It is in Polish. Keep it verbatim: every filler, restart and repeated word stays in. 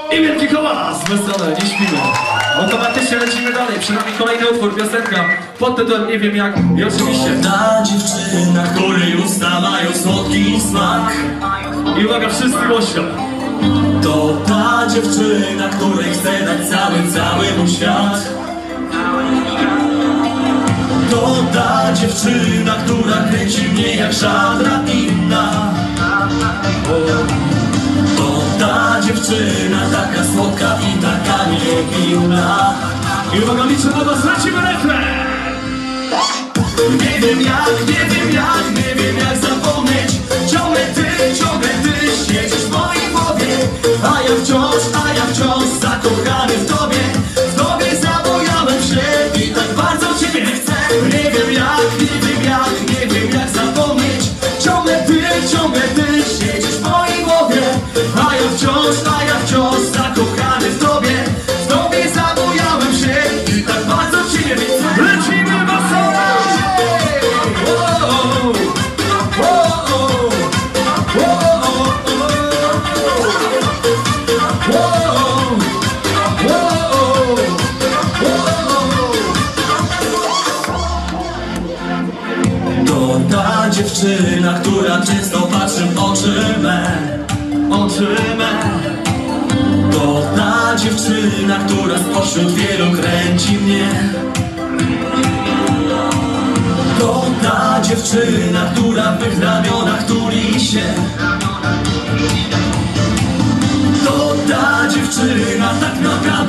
I wielki hałas! My stronę, nie śpimy. Automatycznie lecimy dalej. Przed nami kolejny utwór, piosenka pod tytułem Nie wiem jak. I oczywiście ta dziewczyna, której usta mają słodki smak. I uwaga, wszyscy głośno. To ta dziewczyna, której chcę dać cały, cały mój świat. To ta dziewczyna, która kręci mnie jak żadna inna. To ta dziewczyna, taka słodka i taka niewinna. I uwaga, liczę na was, lecimy refren! Nie wiem jak, nie wiem jak, nie wiem jak zapomnieć. Ciągle ty, ciągle ty siedzisz w mojej głowie. A ja wciąż, a ja wciąż zakochany w tobie. W tobie zabojałem się i tak bardzo ciebie chcę. Nie wiem jak, nie wiem jak, nie wiem jak zapomnieć. Ciągle ty, ciągle ty siedzisz w mojej głowie. A ja wciąż, a ja wciąż zakochany w tobie. W tobie zabojałem się i tak bardzo ciebie chcę. Lecimy wesoło! To ta dziewczyna, która często patrzy w oczy me, oczy me. To ta dziewczyna, która spośród wielu kręci mnie. To ta dziewczyna, która w mych ramionach tuli się. To ta dziewczyna, tak naprawdę